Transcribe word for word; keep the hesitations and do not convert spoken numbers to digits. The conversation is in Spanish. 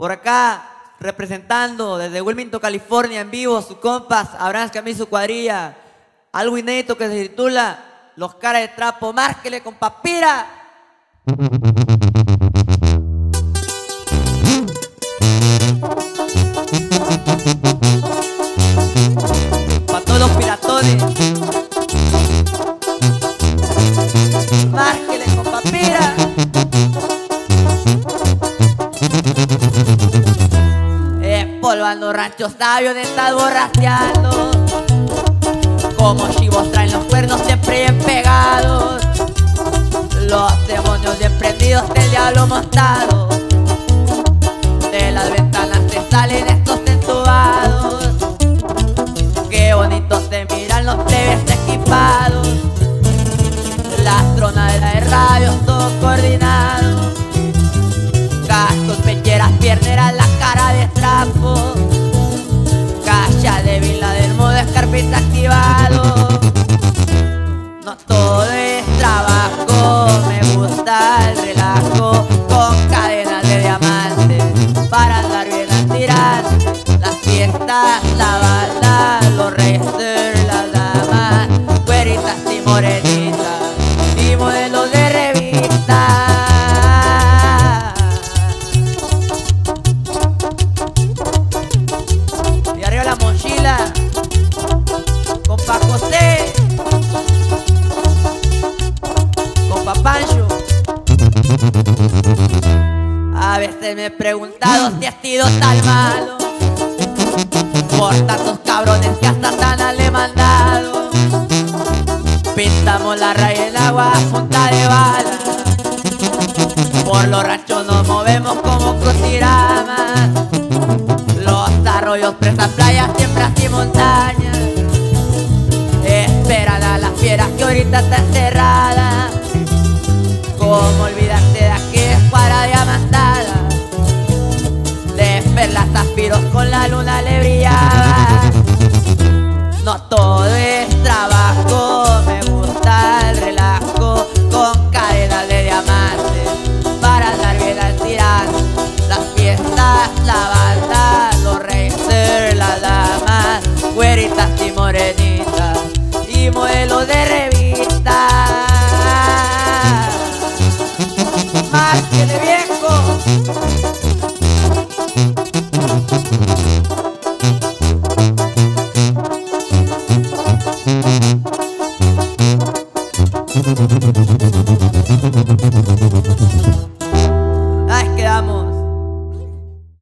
Por acá, representando desde Wilmington, California, en vivo, su compas, Abraham Camil, su cuadrilla. Algo inédito que se titula Los Caras de Trapo. Márquele con papira. Pa' todos los piratones. Márquele con papira. Espolvando ranchos sabios, estás borracheando. Como chivos traen los cuernos siempre bien pegados. Los demonios bien prendidos del diablo montado. De las ventanas te salen estos entubados. Qué bonitos se miran los plebes equipados. Las tronaderas de radios todo coordinado. Cascos, pecheras, pierneras, la cara de trapo. Cacha de Bin Laden, modo escarpita activado. No todo es trabajo, me gusta el relajo. Con cadenas de diamantes para andar bien al tirante. Las fiestas, la banda, los racers, las damas, güeritas y morenitas y modelos de revista. Y arriba la mochila con Paco C, con Papancho. A veces me he preguntado si he sido tan malo por tantos cabrones que hasta Sana le he mandado. Pintamos la raya en agua a punta de bala. Por los ranchos nos movemos como cruciramas. Los arroyos, presas, playas, siembras y montañas esperan a las fieras que ahorita está encerrada. Cómo olvidarte de aquella escuadra diamantada. De perlas, zafiros con la luna le brillaba. No todo es